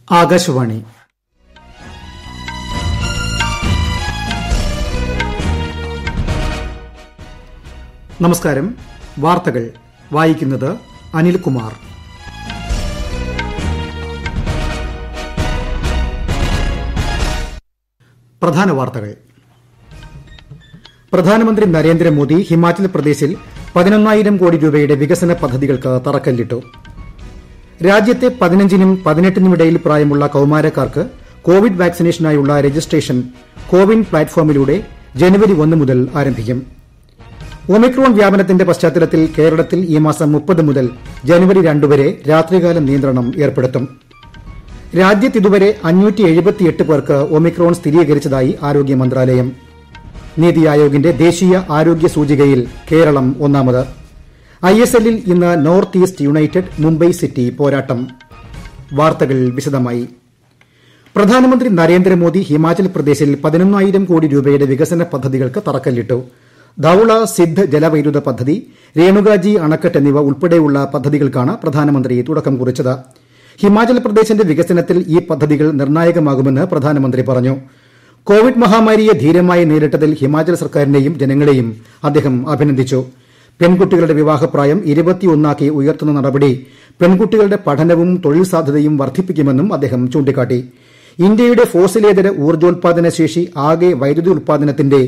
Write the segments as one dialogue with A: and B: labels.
A: ആകാശവാണി. നമസ്കാരം. വാർത്തകൾ വായിക്കുന്നത് അനിൽകുമാർ. പ്രധാന വാർത്തകൾ. പ്രധാനമന്ത്രി നരേന്ദ്രമോദി ഹിമാചൽ പ്രദേശിൽ 11,000 കോടി രൂപയുടെ വികസന പദ്ധതികൾക്ക് തറക്കല്ലിട്ടു. രാജ്യത്തെ 15നും 18നും ഇടയിൽ പ്രായമുള്ള കൌമാരക്കാർക്ക് കോവിഡ് വാക്സിനേഷനായുള്ള രജിസ്ട്രേഷൻ കോവിൻ പ്ലാറ്റ്ഫോമിലൂടെ ജനുവരി 1 മുതൽ ആരംഭിക്കും. ഒമിക്രോൺ വ്യാപനത്തിന്റെ പശ്ചാത്തലത്തിൽ കേരളത്തിൽ ഈ മാസം 30 മുതൽ ജനുവരി 2 വരെ രാത്രികാല നിയന്ത്രണം ഏർപ്പെടുത്തും. രാജ്യത്ത് ഇതുവരെ 578 പേർക്ക് ഒമിക്രോൺ സ്ഥിരീകരിച്ചതായി ആരോഗ്യ മന്ത്രാലയം. നീതി ആയോഗിന്റെ ദേശീയ ആരോഗ്യ സൂചികയിൽ കേരളം ഒന്നാമത്. ISLൽ ഇന്ന് North East United Mumbai city പോരാട്ടം. വാർത്തകൾ വിശദമായി. പ്രധാനമന്ത്രി നരേന്ദ്രമോദി ഹിമാചൽ പ്രദേശിൽ 11,000 കോടി രൂപയുടെ വികസന പദ്ധതികൾക്ക് തറക്കല്ലിട്ടു. ധൌള സിദ്ധ് ജലവൈദ്യുത പദ്ധതി, രേണുകാജി അണക്കെട്ട് എന്നിവ ഉൾപ്പെടെയുള്ള പദ്ധതികൾക്കാണ് പ്രധാനമന്ത്രി തുടക്കം കുറിച്ചത്. ഹിമാചൽ പ്രദേശിന്റെ വികസനത്തിൽ ഈ പദ്ധതികൾ നിർണായകമാകുമെന്ന് പ്രധാനമന്ത്രി പറഞ്ഞു. കോവിഡ് മഹാമാരിയെ ധീരമായി നേരിട്ടതിൽ ഹിമാചൽ സർക്കാരിനെയും ജനങ്ങളെയും അദ്ദേഹം അഭിനന്ദിച്ചു. പെൺകുട്ടികളുടെ വിവാഹപ്രായം 21 ഉയർത്തുന്ന നടപടി പെൺകുട്ടികളുടെ പഠനവും തൊഴിൽ സാധ്യതയും വർദ്ധിപ്പിക്കുമെന്നും അദ്ദേഹം ചൂണ്ടിക്കാട്ടി. ഇന്ത്യയുടെ ഫോസിലേതര ഊർജ്ജോൽപാദന ശേഷി ആകെ വൈദ്യുതി ഉൽപാദനത്തിന്റെ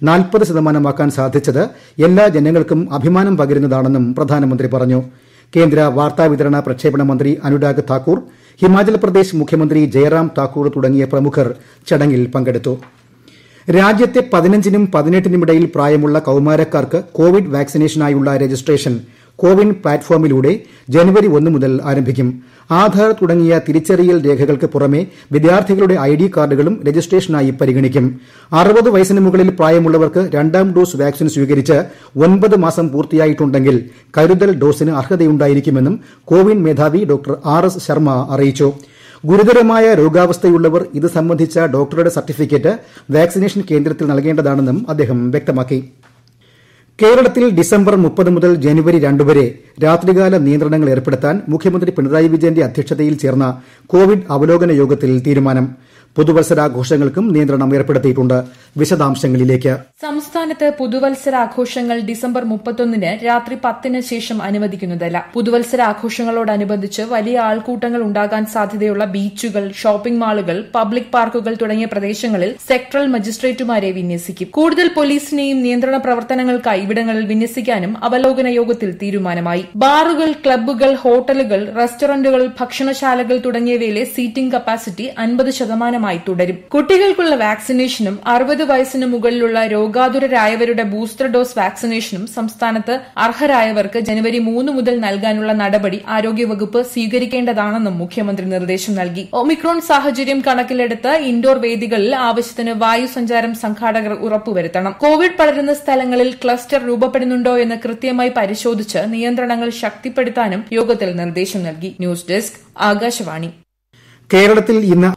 A: 40% സാധിച്ചത് എല്ലാ ജനങ്ങൾക്കും അഭിമാനം പകരുന്നതാണെന്നും പ്രധാനമന്ത്രി പറഞ്ഞു. കേന്ദ്ര വാർത്താവിതരണ പ്രക്ഷേപണ മന്ത്രി അനുരാഗ് താക്കൂർ, ഹിമാചൽ പ്രദേശ് മുഖ്യമന്ത്രി ജയറാം താക്കൂർ തുടങ്ങിയ പ്രമുഖർ ചടങ്ങിൽ പങ്കെടുത്തു. രാജ്യത്തെ 15നും 18നും ഇടയിൽ പ്രായമുള്ള കൌമാരക്കാർക്ക് കോവിഡ് വാക്സിനേഷനായുള്ള രജിസ്ട്രേഷൻ കോവിൻ പ്ലാറ്റ്ഫോമിലൂടെ ജനുവരി 1 മുതൽ ആരംഭിക്കും. ആധാർ തുടങ്ങിയ തിരിച്ചറിയൽ രേഖകൾക്ക് പുറമെ വിദ്യാർത്ഥികളുടെ ID കാർഡുകളും രജിസ്ട്രേഷനായി പരിഗണിക്കും. 60 വയസ്സിന് മുകളിൽ പ്രായമുള്ളവർക്ക് 2ാം ഡോസ് വാക്സിൻ സ്വീകരിച്ച് 9 മാസം പൂർത്തിയായിട്ടുണ്ടെങ്കിൽ കരുതൽ ഡോസിന് അർഹതയുണ്ടായിരിക്കുമെന്നും കോവിൻ മേധാവി ഡോക്ടർ RS ശർമ്മ അറിയിച്ചു. ഗുരുതരമായ രോഗാവസ്ഥയുള്ളവർ ഇത് സംബന്ധിച്ച ഡോക്ടറുടെ സർട്ടിഫിക്കറ്റ് വാക്സിനേഷൻ കേന്ദ്രത്തിൽ നൽകേണ്ടതാണെന്നും അദ്ദേഹം വ്യക്തമാക്കി. കേരളത്തിൽ ഡിസംബർ 30 മുതൽ ജനുവരി 2 വരെ രാത്രികാല നിയന്ത്രണങ്ങൾ ഏർപ്പെടുത്താൻ മുഖ്യമന്ത്രി പിണറായി വിജയന്റെ അധ്യക്ഷതയിൽ ചേർന്ന കോവിഡ് അവലോകന യോഗത്തിൽ തീരുമാനം. പുതുവത്സരാഘോഷങ്ങൾക്കും നിയന്ത്രണം ഏർപ്പെടുത്തിയിട്ടുണ്ട്. വിശദാംശങ്ങളിലേക്ക്.
B: സംസ്ഥാനത്ത് പുതുവത്സരാഘോഷങ്ങൾ ഡിസംബർ 31 രാത്രി 10 ശേഷം അനുവദിക്കുന്നതല്ല. പുതുവത്സരാഘോഷങ്ങളോടനുബന്ധിച്ച് വലിയ ആൾക്കൂട്ടങ്ങൾ ഉണ്ടാകാൻ സാധ്യതയുള്ള ബീച്ചുകൾ, ഷോപ്പിംഗ് മാളുകൾ, പബ്ലിക് പാർക്കുകൾ തുടങ്ങിയ പ്രദേശങ്ങളിൽ സെക്ടറൽ മജിസ്ട്രേറ്റുമാരെ വിന്യസിക്കും. കൂടുതൽ പോലീസിനെയും നിയന്ത്രണ പ്രവർത്തനങ്ങൾക്കായി ഇവിടങ്ങളിൽ വിന്യസിക്കാനും അവലോകന യോഗത്തിൽ തീരുമാനമായി. ബാറുകൾ, ക്ലബ്ബുകൾ, ഹോട്ടലുകൾ, റെസ്റ്റോറന്റുകൾ, ഭക്ഷണശാലകൾ തുടങ്ങിയവയിലെ സീറ്റിംഗ് കപ്പാസിറ്റി 50% തുടരും. കുട്ടികൾക്കുള്ള വാക്സിനേഷനും 60 വയസ്സിന് മുകളിലുള്ള രോഗാതുരരായവരുടെ ബൂസ്റ്റർ ഡോസ് വാക്സിനേഷനും സംസ്ഥാനത്ത് അർഹരായവർക്ക് ജനുവരി 3 മുതൽ നൽകാനുള്ള നടപടി ആരോഗ്യവകുപ്പ് സ്വീകരിക്കേണ്ടതാണെന്നും മുഖ്യമന്ത്രി നിർദ്ദേശം നൽകി. ഒമിക്രോൺ സാഹചര്യം കണക്കിലെടുത്ത് ഇൻഡോർ വേദികളിൽ ആവശ്യത്തിന് വായുസഞ്ചാരം സംഘാടകർ ഉറപ്പുവരുത്തണം. കോവിഡ് പടരുന്ന സ്ഥലങ്ങളിൽ ക്ലസ്റ്റർ രൂപപ്പെടുന്നുണ്ടോ എന്ന് കൃത്യമായി പരിശോധിച്ച് നിയന്ത്രണങ്ങൾ ശക്തിപ്പെടുത്താനും യോഗത്തിൽ നിർദ്ദേശം നൽകി. News desk, Akashvani.
A: കേരളത്തിൽ ഇന്ന്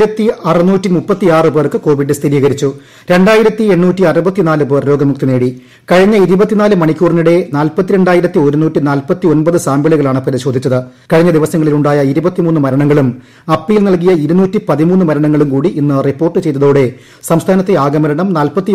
A: 1636 പേർക്ക് കോവിഡ് സ്ഥിരീകരിച്ചു. 2864 പേർ രോഗമുക്തി നേടി. കഴിഞ്ഞ 24 മണിക്കൂറിനിടെ 42,149 സാമ്പിളുകളാണ് പരിശോധിച്ചത്. കഴിഞ്ഞ ദിവസങ്ങളിലുണ്ടായ 23 മരണങ്ങളും അപ്പീൽ നൽകിയ 213 മരണങ്ങളും കൂടി ഇന്ന് റിപ്പോർട്ട് ചെയ്തതോടെ സംസ്ഥാനത്തെ ആകെ മരണം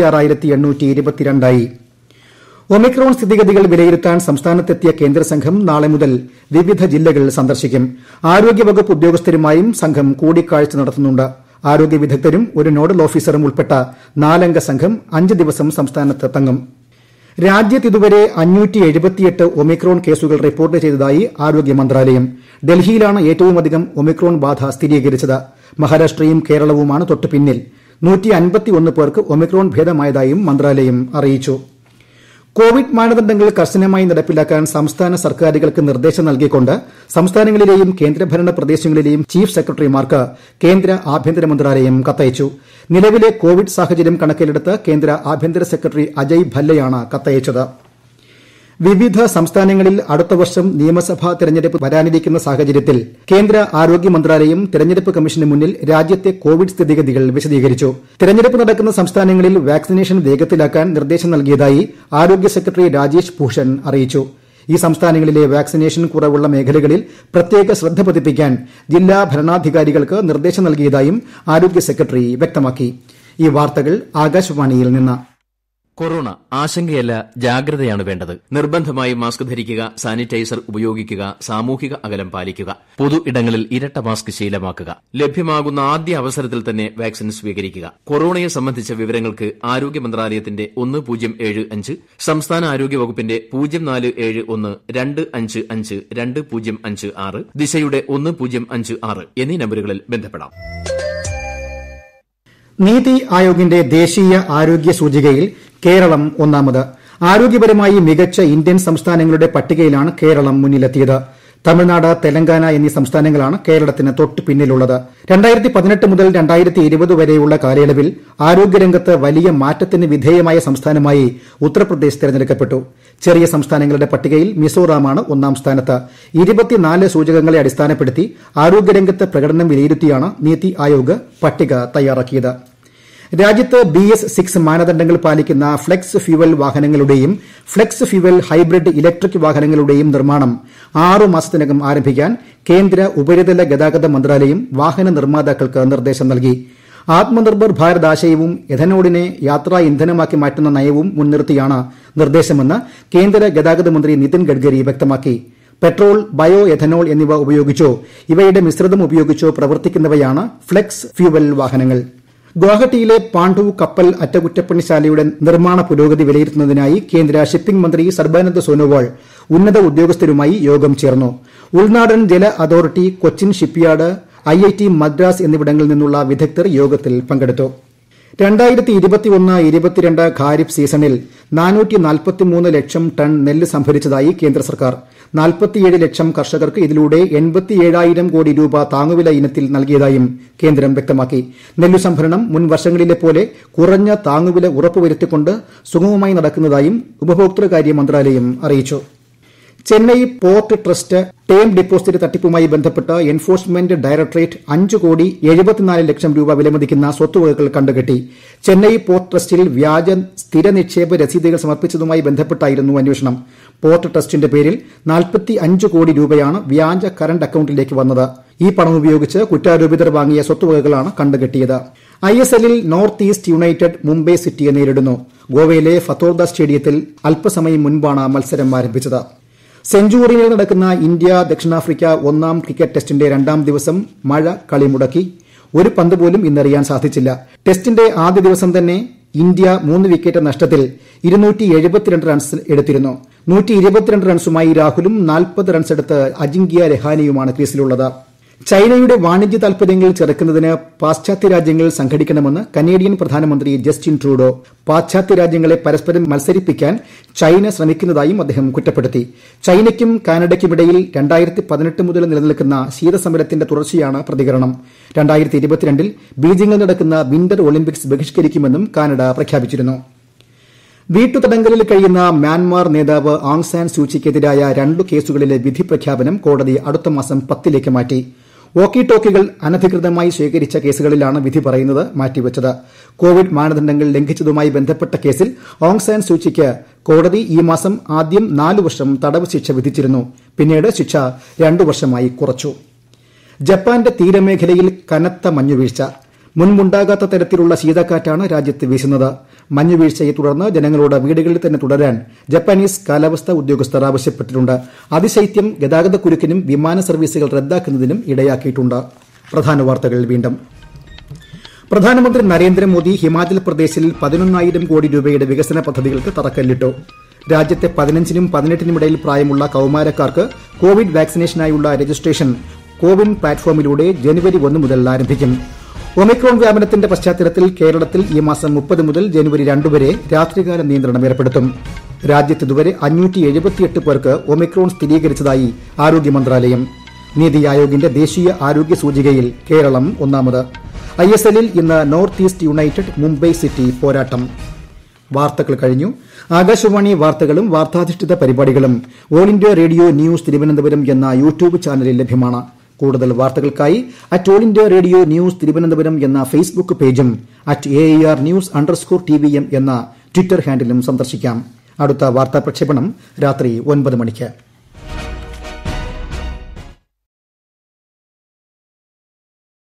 A: 46,822 ഒമിക്രോൺ സ്ഥിതിഗതികൾ വിലയിരുത്താൻ സംസ്ഥാനത്തെത്തിയ കേന്ദ്ര സംഘം നാളെ മുതൽ വിവിധ ജില്ലകൾ സന്ദർശിക്കും. ആരോഗ്യവകുപ്പ് ഉദ്യോഗസ്ഥരുമായും സംഘം കൂടിക്കാഴ്ച നടത്തുന്നുണ്ട്. ആരോഗ്യ വിദഗ്ധരും ഒരു നോഡൽ ഓഫീസറും ഉൾപ്പെട്ട 4 അംഗ സംഘം 5 ദിവസം സംസ്ഥാനത്ത് തങ്ങും. രാജ്യത്ത് ഇതുവരെ 578 ഒമിക്രോൺ കേസുകൾ റിപ്പോർട്ട് ചെയ്തതായി ആരോഗ്യ മന്ത്രാലയം. ഡൽഹിയിലാണ് ഏറ്റവുമധികം ഒമിക്രോൺ ബാധ സ്ഥിരീകരിച്ചത്. മഹാരാഷ്ട്രയും കേരളവുമാണ് തൊട്ടു പിന്നിൽ. 151 പേർക്ക് ഒമിക്രോൺ ഭേദമായതായും മന്ത്രാലയം അറിയിച്ചു. കോവിഡ് മാനദണ്ഡങ്ങൾ കർശനമായി നടപ്പിലാക്കാൻ സംസ്ഥാന സർക്കാരുകൾക്ക് നിർദ്ദേശം നൽകിക്കൊണ്ട് സംസ്ഥാനങ്ങളിലെയും കേന്ദ്രഭരണ പ്രദേശങ്ങളിലെയും ചീഫ് സെക്രട്ടറിമാർക്ക് കേന്ദ്ര ആഭ്യന്തര മന്ത്രാലയം കത്തയച്ചു. നിലവിലെ കോവിഡ് സാഹചര്യം കണക്കിലെടുത്ത് കേന്ദ്ര ആഭ്യന്തര സെക്രട്ടറി അജയ് ഭല്ലയാണ് കത്തയച്ചത്. വിവിധ സംസ്ഥാനങ്ങളിൽ അടുത്ത വർഷം നിയമസഭാ തെരഞ്ഞെടുപ്പ് വരാനിരിക്കുന്ന സാഹചര്യത്തിൽ കേന്ദ്ര ആരോഗ്യ മന്ത്രാലയം തെരഞ്ഞെടുപ്പ് കമ്മീഷന് മുന്നിൽ രാജ്യത്തെ കോവിഡ് സ്ഥിതിഗതികൾ വിശദീകരിച്ചു. തെരഞ്ഞെടുപ്പ് നടക്കുന്ന സംസ്ഥാനങ്ങളിൽ വാക്സിനേഷൻ വേഗത്തിലാക്കാൻ നിർദ്ദേശം നൽകിയതായി ആരോഗ്യ സെക്രട്ടറി രാജേഷ് ഭൂഷൺ അറിയിച്ചു. ഈ സംസ്ഥാനങ്ങളിലെ വാക്സിനേഷൻ കുറവുള്ള മേഖലകളിൽ പ്രത്യേക ശ്രദ്ധ പതിപ്പിക്കാൻ ജില്ലാ ഭരണാധികാരികൾക്ക് നിർദ്ദേശം നൽകിയതായും ആരോഗ്യ സെക്രട്ടറി വ്യക്തമാക്കി. ഈ വാർത്തകൾ ആകാശവാണിയിൽ നിന്ന്.
C: കൊറോണ ആശങ്കയല്ല, ജാഗ്രതയാണ് വേണ്ടത്. നിർബന്ധമായും മാസ്ക് ധരിക്കുക, സാനിറ്റൈസർ ഉപയോഗിക്കുക, സാമൂഹിക അകലം പാലിക്കുക, പൊതു ഇടങ്ങളിൽ ഇരട്ട മാസ്ക് ശീലമാക്കുക, ലഭ്യമാകുന്ന ആദ്യ അവസരത്തിൽ തന്നെ വാക്സിൻ സ്വീകരിക്കുക. കൊറോണയെ സംബന്ധിച്ച വിവരങ്ങൾക്ക് ആരോഗ്യ മന്ത്രാലയത്തിന്റെ 1075, സംസ്ഥാന ആരോഗ്യ വകുപ്പിന്റെ 047125520556, ദിശയുടെ 1056 എന്നീ നമ്പറുകളിൽ ബന്ധപ്പെടാം.
A: നീതി ആയോഗിന്റെ ദേശീയ ആരോഗ്യ സൂചികയിൽ കേരളം ഒന്നാമത്. ആരോഗ്യപരമായി മികച്ച ഇന്ത്യൻ സംസ്ഥാനങ്ങളുടെ പട്ടികയിലാണ് കേരളം മുന്നിലെത്തിയത്. തമിഴ്നാട്, തെലങ്കാന എന്നീ സംസ്ഥാനങ്ങളാണ് കേരളത്തിന് തൊട്ടു പിന്നിലുള്ളത്. 2018 മുതൽ 2020 വരെയുള്ള കാലയളവിൽ ആരോഗ്യരംഗത്ത് വലിയ മാറ്റത്തിന് വിധേയമായ സംസ്ഥാനമായി ഉത്തർപ്രദേശ് തെരഞ്ഞെടുക്കപ്പെട്ടു. ചെറിയ സംസ്ഥാനങ്ങളുടെ പട്ടികയിൽ മിസോറാമാണ് ഒന്നാം സ്ഥാനത്ത്. 24 സൂചകങ്ങളെ അടിസ്ഥാനപ്പെടുത്തി ആരോഗ്യരംഗത്ത് പ്രകടനം വിലയിരുത്തിയാണ് നീതി ആയോഗ് പട്ടിക തയ്യാറാക്കിയത്. രാജ്യത്ത് BS6 മാനദണ്ഡങ്ങൾ പാലിക്കുന്ന ഫ്ലെക്സ് ഫ്യൂവൽ വാഹനങ്ങളുടെയും ഫ്ലെക്സ് ഫ്യൂവൽ ഹൈബ്രിഡ് ഇലക്ട്രിക് വാഹനങ്ങളുടെയും നിർമ്മാണം 6 മാസത്തിനകം ആരംഭിക്കാൻ കേന്ദ്ര ഉപരിതല ഗതാഗത മന്ത്രാലയം വാഹന നിർമ്മാതാക്കൾക്ക് നിർദ്ദേശം നൽകി. ആത്മനിർഭർ ഭാരത് ആശയവും എഥനോളിനെ യാത്രാ ഇന്ധനമാക്കി മാറ്റുന്ന നയവും മുൻനിർത്തിയാണ് നിർദ്ദേശമെന്ന് കേന്ദ്ര ഗതാഗത മന്ത്രി നിതിൻ ഗഡ്കരി വ്യക്തമാക്കി. പെട്രോൾ, ബയോ എഥനോൾ എന്നിവ ഉപയോഗിച്ചോ ഇവയുടെ മിശ്രിതം ഉപയോഗിച്ചോ പ്രവർത്തിക്കുന്നവയാണ് ഫ്ലെക്സ് ഫ്യൂവൽ വാഹനങ്ങൾ. ഗുവാഹട്ടിയിലെ പാണ്ഡു കപ്പൽ അറ്റകുറ്റപ്പണിശാലയുടെ നിർമ്മാണ പുരോഗതി വിലയിരുത്തുന്നതിനായി കേന്ദ്ര ഷിപ്പിംഗ് മന്ത്രി സർബാനന്ദ് സോനോവാൾ ഉന്നത ഉദ്യോഗസ്ഥരുമായി യോഗം ചേർന്നു. ഉൾനാടൻ ജല authority, Cochin shipyard, IIT Madras എന്നിവിടങ്ങളിൽ നിന്നുള്ള വിദഗ്ധർ യോഗത്തിൽ പങ്കെടുത്തു. 2021-22 ഖാരിഫ് സീസണിൽ 443 ലക്ഷം ടൺ നെല്ല് സംഭരിച്ചതായി കേന്ദ്ര സർക്കാർ. 47 ലക്ഷം കർഷകർക്ക് ഇതിലൂടെ 87,000 കോടി രൂപ താങ്ങുവില ഇനത്തിൽ നൽകിയതായും കേന്ദ്രം വ്യക്തമാക്കി. നെല്ലു സംഭരണം മുൻ വർഷങ്ങളിലെ പോലെ കുറഞ്ഞ താങ്ങുവില ഉറപ്പുവരുത്തിക്കൊണ്ട് സുഗമമായി നടക്കുന്നതായും ഉപഭോക്തൃകാര്യ മന്ത്രാലയം അറിയിച്ചു. Chennai port trust term deposit തട്ടിപ്പുമായി ബന്ധപ്പെട്ട് എൻഫോഴ്സ്മെന്റ് ഡയറക്ടറേറ്റ് 5,74 ലക്ഷം രൂപ വിലമതിക്കുന്ന സ്വത്തുവകകൾ കണ്ടുകെട്ടി. ചെന്നൈ പോർട്ട് ട്രസ്റ്റിൽ വ്യാജ സ്ഥിര നിക്ഷേപ രസീതുകൾ സമർപ്പിച്ചതുമായി ബന്ധപ്പെട്ടായിരുന്നു അന്വേഷണം. പോർട്ട് ട്രസ്റ്റിന്റെ പേരിൽ 45 കോടി രൂപയാണ് വ്യാജ കറന്റ് അക്കൌണ്ടിലേക്ക് വന്നത്. ഈ പണം ഉപയോഗിച്ച് കുറ്റാരോപിതർ വാങ്ങിയ സ്വത്തുവകകളാണ് കണ്ടുകെട്ടിയത്. ISLൽ നോർത്ത് ഈസ്റ്റ് യുണൈറ്റഡ് മുംബൈ സിറ്റിയെ നേരിടുന്നു. ഗോവയിലെ ഫത്തോർദ സ്റ്റേഡിയത്തിൽ അല്പസമയം മുൻപാണ് മത്സരം ആരംഭിച്ചത്. സെഞ്ചുറിയിൽ നടക്കുന്ന ഇന്ത്യ ദക്ഷിണാഫ്രിക്ക 1ാം ക്രിക്കറ്റ് ടെസ്റ്റിന്റെ 2ാം ദിവസം മഴ കളി മുടക്കി. ഒരു പന്ത് പോലും ഇന്നെറിയാൻ സാധിച്ചില്ല. ടെസ്റ്റിന്റെ ആദ്യ ദിവസം തന്നെ ഇന്ത്യ 3 വിക്കറ്റ് നഷ്ടത്തിൽ 272 റൺസ് എടുത്തിരുന്നു. 122 റൺസുമായി രാഹുലും 40 റൺസെടുത്ത് അജിങ്ക്യ രഹാനെയുമാണ് ക്രീസിലുള്ളത്. ചൈനയുടെ വാണിജ്യ താൽപര്യങ്ങൾ ചെറുക്കുന്നതിന് പാശ്ചാത്യ രാജ്യങ്ങൾ സംഘടിക്കണമെന്ന് കനേഡിയൻ പ്രധാനമന്ത്രി ജസ്റ്റിൻ ട്രൂഡോ. പാശ്ചാത്യ രാജ്യങ്ങളെ പരസ്പരം മത്സരിപ്പിക്കാൻ ചൈന ശ്രമിക്കുന്നതായും അദ്ദേഹം കുറ്റപ്പെടുത്തി. ചൈനയ്ക്കും കാനഡയ്ക്കുമിടയിൽ 2018 മുതൽ നിലനിൽക്കുന്ന ശീതസമരത്തിന്റെ തുടർച്ചയാണ് പ്രതികരണം. 2022 ബീജിംഗിൽ നടക്കുന്ന വിന്റർ ഒളിമ്പിക്സ് ബഹിഷ്കരിക്കുമെന്നും കാനഡ പ്രഖ്യാപിച്ചിരുന്നു. വീട്ടുതടങ്കലിൽ കഴിയുന്ന മ്യാൻമാർ നേതാവ് ആങ് സാൻ സൂചിക്കെതിരായ 2 കേസുകളിലെ വിധി പ്രഖ്യാപനം കോടതി അടുത്ത മാസം 10ലേക്ക് മാറ്റി. വോക്കി ടോക്കികൾ അനധികൃതമായി ശേഖരിച്ച കേസുകളിലാണ് വിധി പറയുന്നത് മാറ്റിവച്ചത്. കോവിഡ് മാനദണ്ഡങ്ങൾ ലംഘിച്ചതുമായി ബന്ധപ്പെട്ട കേസിൽ ഓങ് സാൻ സൂചിക്ക് കോടതി ഈ മാസം ആദ്യം 4 വർഷം തടവ് ശിക്ഷ വിധിച്ചിരുന്നു. പിന്നീട് ശിക്ഷ 2 വർഷമായി കുറച്ചു. ജപ്പാന്റെ തീരമേഖലയിൽ കനത്ത മഞ്ഞുവീഴ്ച. മുൻപുണ്ടാകാത്ത തരത്തിലുള്ള ശീതക്കാറ്റാണ് രാജ്യത്ത് വീശുന്നത്. മഞ്ഞുവീഴ്ചയെ തുടർന്ന് ജനങ്ങളോട് വീടുകളിൽ തന്നെ തുടരാൻ ജപ്പാനീസ് കാലാവസ്ഥാ ഉദ്യോഗസ്ഥർ ആവശ്യപ്പെട്ടിട്ടുണ്ട്. അതിശൈത്യം ഗതാഗതക്കുരുക്കിനും വിമാന സർവീസുകൾ റദ്ദാക്കുന്നതിനും ഇടയാക്കിയിട്ടുണ്ട്. പ്രധാന വാർത്തകൾ വീണ്ടും. പ്രധാനമന്ത്രി നരേന്ദ്രമോദി ഹിമാചൽ പ്രദേശിൽ 11,000 കോടി രൂപയുടെ വികസന പദ്ധതികൾക്ക് തറക്കല്ലിട്ടു. രാജ്യത്തെ 15നും 18നും ഇടയിൽ പ്രായമുള്ള കൌമാരക്കാർക്ക് കോവിഡ് വാക്സിനേഷനായുള്ള രജിസ്ട്രേഷൻ കോവിൻ പ്ലാറ്റ്ഫോമിലൂടെ ജനുവരി 1 മുതൽ ആരംഭിക്കും. ഒമിക്രോൺ വ്യാപനത്തിന്റെ പശ്ചാത്തലത്തിൽ കേരളത്തിൽ ഈ മാസം 30 മുതൽ ജനുവരി 2 വരെ രാത്രികാല നിയന്ത്രണം ഏർപ്പെടുത്തും. രാജ്യത്ത് ഇതുവരെ 578 പേർക്ക് ഒമിക്രോൺ സ്ഥിരീകരിച്ചതായി ആരോഗ്യ മന്ത്രാലയം. നീതി ആയോഗിന്റെ ദേശീയ ആരോഗ്യ സൂചികയിൽ കേരളം ഒന്നാമത്. ISLൽ ഇന്ന് North East United Mumbai city പോരാട്ടം. വാർത്തകൾ കഴിഞ്ഞു. ആകാശവാണി വാർത്തകളും വാർത്താധിഷ്ഠിത പരിപാടികളും all India radio news Thiruvananthapuram എന്ന യൂട്യൂബ് ചാനലിൽ ലഭ്യമാണ്. കൂടുതൽ വാർത്തകൾക്കായി @all India radio news Thiruvananthapuram എന്ന ഫേസ്ബുക്ക് പേജും @AIR_TVM എന്ന ട്വിറ്റർ ഹാൻഡിലും സന്ദർശിക്കാം. അടുത്ത വാർത്താ പ്രക്ഷേപണം രാത്രി 9 മണിക്ക്.